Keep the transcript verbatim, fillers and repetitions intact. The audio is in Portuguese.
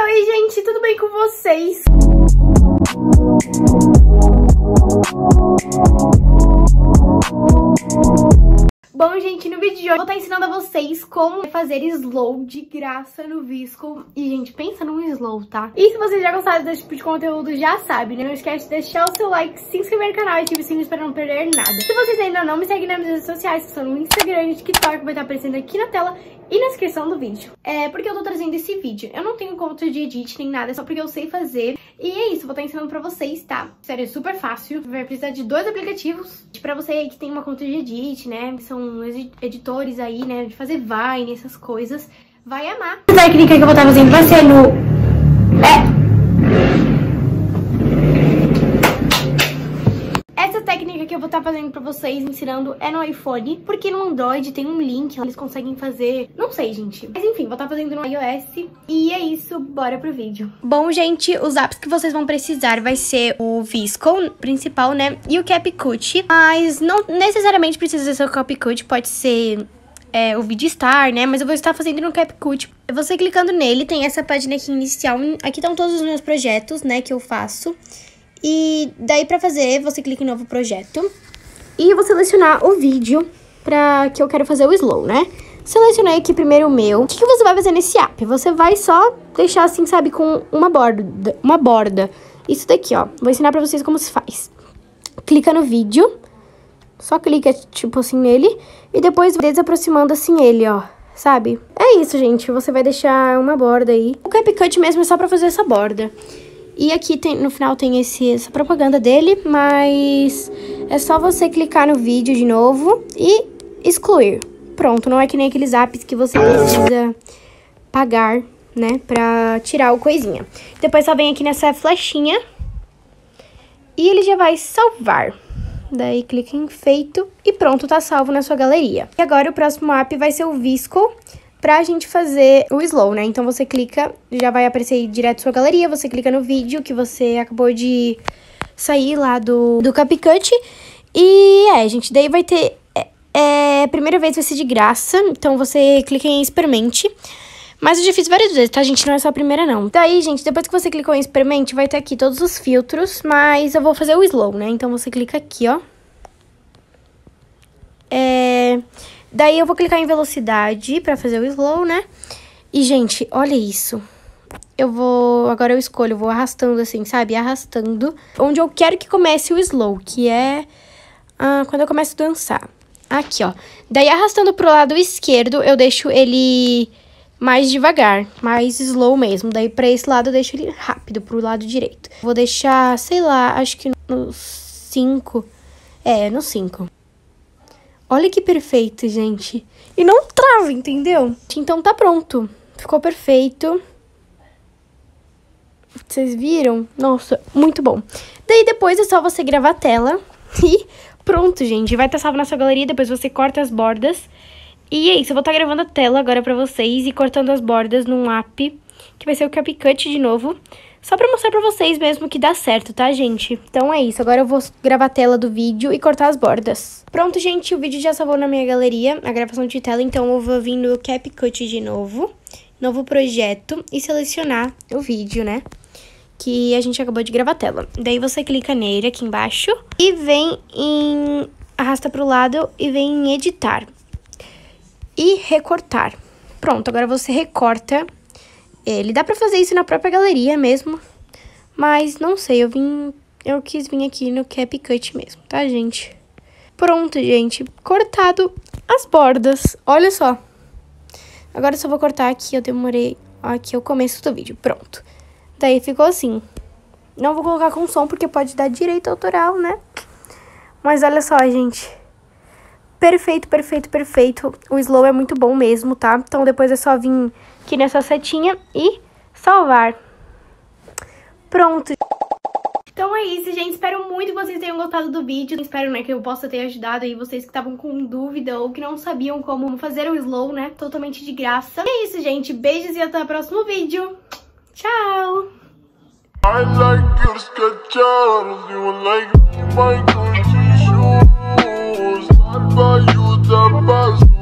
Oi, gente, tudo bem com vocês? Bom, gente, no vídeo de hoje eu vou estar ensinando a vocês como fazer slow de graça no Visco. E, gente, pensa num slow, tá? E se vocês já gostaram desse tipo de conteúdo, já sabe, né? Não esquece de deixar o seu like, se inscrever no canal e ativar o sininho para não perder nada. Se vocês ainda não me seguem nas redes sociais, que são no Instagram e TikTok, vai estar aparecendo aqui na tela e na descrição do vídeo. É porque eu tô trazendo esse vídeo. Eu não tenho conta de edit nem nada, é só porque eu sei fazer. E é isso, vou estar ensinando pra vocês, tá? Sério, é super fácil. Vai precisar de dois aplicativos. Pra você aí que tem uma conta de edit, né? São editores aí, né? De fazer Vine, essas coisas. Vai amar. A técnica que eu vou estar fazendo vai ser no... É... técnica que eu vou estar fazendo pra vocês, ensinando, é no iPhone, porque no Android tem um link, eles conseguem fazer, não sei, gente. Mas enfim, vou estar fazendo no iOS e é isso, bora pro vídeo. Bom, gente, os apps que vocês vão precisar vai ser o Visco principal, né, e o CapCut, mas não necessariamente precisa ser o CapCut, pode ser... É, o Vidstar, né? Mas eu vou estar fazendo no CapCut. Você clicando nele, tem essa página aqui inicial. Aqui estão todos os meus projetos, né? Que eu faço. E daí pra fazer, você clica em novo projeto. E eu vou selecionar o vídeo pra que eu quero fazer o slow, né? Selecionei aqui primeiro o meu. O que, que você vai fazer nesse app? Você vai só deixar assim, sabe, com uma borda. Uma borda. Isso daqui, ó. Vou ensinar pra vocês como se faz. Clica no vídeo. Só clica, tipo assim, nele. E depois desaproximando assim ele, ó. Sabe? É isso, gente. Você vai deixar uma borda aí. O CapCut mesmo é só pra fazer essa borda. E aqui tem, no final tem esse, essa propaganda dele, mas é só você clicar no vídeo de novo e excluir. Pronto, não é que nem aqueles apps que você precisa pagar, né, pra tirar o coisinha. Depois só vem aqui nessa flechinha e ele já vai salvar. Daí clica em feito e pronto, tá salvo na sua galeria. E agora o próximo app vai ser o Visco, pra gente fazer o slow, né? Então você clica, já vai aparecer aí direto sua galeria, você clica no vídeo que você acabou de sair lá do, do CapCut. E é, gente, daí vai ter... É, é, primeira vez vai ser de graça, então você clica em experimente. Mas eu já fiz várias vezes, tá, gente? Não é só a primeira, não. Daí, gente, depois que você clicou em experimente, vai ter aqui todos os filtros, mas eu vou fazer o slow, né? Então você clica aqui, ó. É... Daí eu vou clicar em velocidade pra fazer o slow, né? E, gente, olha isso. Eu vou... Agora eu escolho, eu vou arrastando assim, sabe? Arrastando. Onde eu quero que comece o slow, que é... Ah, quando eu começo a dançar. Aqui, ó. Daí, arrastando pro lado esquerdo, eu deixo ele mais devagar. Mais slow mesmo. Daí, pra esse lado, eu deixo ele rápido pro lado direito. Vou deixar, sei lá, acho que no cinco. É, no cinco. Olha que perfeito, gente. E não trava, entendeu? Então tá pronto. Ficou perfeito. Vocês viram? Nossa, muito bom. Daí depois é só você gravar a tela. E pronto, gente. Vai estar salvo na sua galeria. Depois você corta as bordas. E é isso. Eu vou estar gravando a tela agora pra vocês. E cortando as bordas num app. Que vai ser o CapCut de novo. Só pra mostrar pra vocês mesmo que dá certo, tá, gente? Então é isso, agora eu vou gravar a tela do vídeo e cortar as bordas. Pronto, gente, o vídeo já salvou na minha galeria, a gravação de tela, então eu vou vir no CapCut de novo, novo projeto, e selecionar o vídeo, né? Que a gente acabou de gravar a tela. Daí você clica nele aqui embaixo e vem em... arrasta pro lado e vem em editar. E recortar. Pronto, agora você recorta... Ele dá pra fazer isso na própria galeria mesmo, mas não sei, eu vim, eu quis vir aqui no CapCut mesmo, tá, gente? Pronto, gente, cortado as bordas, olha só. Agora eu só vou cortar aqui, eu demorei, aqui é o começo do vídeo, pronto. Daí ficou assim. Não vou colocar com som porque pode dar direito autoral, né? Mas olha só, gente. Perfeito, perfeito, perfeito. O slow é muito bom mesmo, tá? Então depois é só vir aqui nessa setinha e salvar. Pronto. Então é isso, gente. Espero muito que vocês tenham gostado do vídeo. Espero, né, que eu possa ter ajudado aí vocês que estavam com dúvida ou que não sabiam como fazer o slow, né? Totalmente de graça. E é isso, gente. Beijos e até o próximo vídeo. Tchau! I like your sketches, you like my Gucci shoes. I buy you the best.